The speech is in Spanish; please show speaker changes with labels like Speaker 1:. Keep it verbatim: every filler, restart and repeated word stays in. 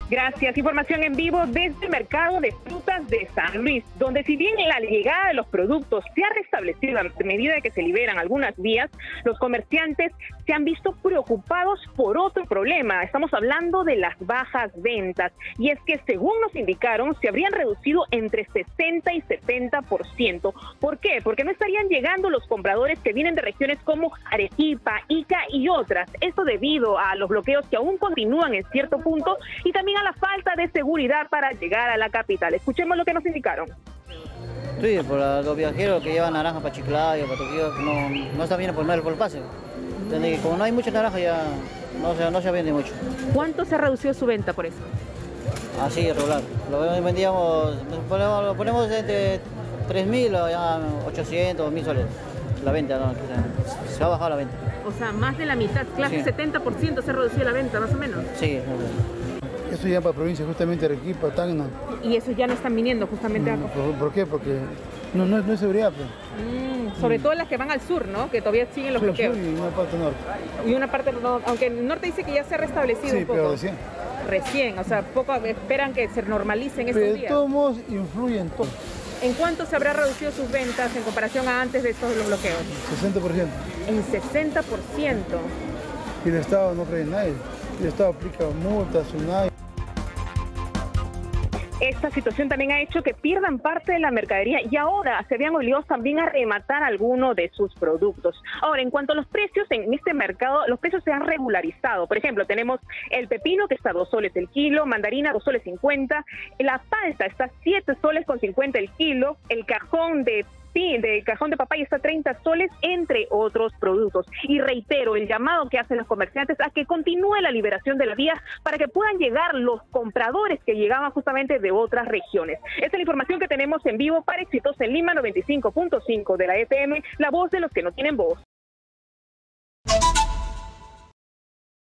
Speaker 1: Gracias. Información en vivo desde el mercado de frutas de San Luis, donde si bien la llegada de los productos se ha restablecido a medida que se liberan algunas vías, los comerciantes se han visto preocupados por otro problema. Estamos hablando de las bajas ventas. Y es que, según nos indicaron, se habrían reducido entre sesenta y setenta por ciento. ¿Por qué? Porque no estarían llegando los compradores que vienen de regiones como Arequipa, Ica y otras. Esto debido a los bloqueos que aún continúan en cierto punto y también a la falta de seguridad para llegar a la capital. Escuchemos lo que nos indicaron.
Speaker 2: Sí, por los viajeros que llevan naranja para Chiclayo, para Toquillo, no, no están bien por el por el pase. Entonces, como no hay mucha naranja, ya no se, no se vende mucho.
Speaker 3: ¿Cuánto se ha reducido su venta por eso?
Speaker 2: Así, regular. Lo vendíamos, ponemos, lo ponemos entre tres mil a ochocientos, mil soles. La venta, no, se ha bajado la venta.
Speaker 3: O sea, más de la mitad, casi sí. setenta por ciento se ha reducido la venta, más o menos.
Speaker 2: Sí.
Speaker 4: Eso ya para provincia, justamente Arequipa, Tacna.
Speaker 3: Y eso ya no están viniendo justamente
Speaker 4: mm, ¿por, ¿Por qué? Porque no, no, no es seguridad. Pues.
Speaker 3: Mm, sobre mm. todo las que van al sur, ¿no? Que todavía siguen los
Speaker 4: sí,
Speaker 3: bloqueos.
Speaker 4: Sur y una parte norte.
Speaker 3: Y una parte norte, aunque el norte dice que ya se ha restablecido
Speaker 4: sí,
Speaker 3: un poco.
Speaker 4: Pero recién.
Speaker 3: Recién, o sea, poco esperan que se normalicen estos
Speaker 4: pero
Speaker 3: días.
Speaker 4: De todos modos influyen todo.
Speaker 3: ¿En cuánto se habrá reducido sus ventas en comparación a antes de estos los bloqueos?
Speaker 4: sesenta por ciento.
Speaker 3: En sesenta por ciento.
Speaker 4: Y el Estado no cree en nadie. El Estado aplica multas, SUNAI.
Speaker 1: Esta situación también ha hecho que pierdan parte de la mercadería y ahora se vean obligados también a rematar alguno de sus productos. Ahora, en cuanto a los precios en este mercado, los precios se han regularizado. Por ejemplo, tenemos el pepino que está a dos soles el kilo, mandarina dos soles cincuenta, la palta está siete soles con cincuenta el kilo, el cajón de de cajón de papaya está treinta soles, entre otros productos. Y reitero el llamado que hacen los comerciantes a que continúe la liberación de la vía para que puedan llegar los compradores que llegaban justamente de otras regiones. Esta es la información que tenemos en vivo para Éxitos en Lima noventa y cinco punto cinco de la F M, la voz de los que no tienen voz.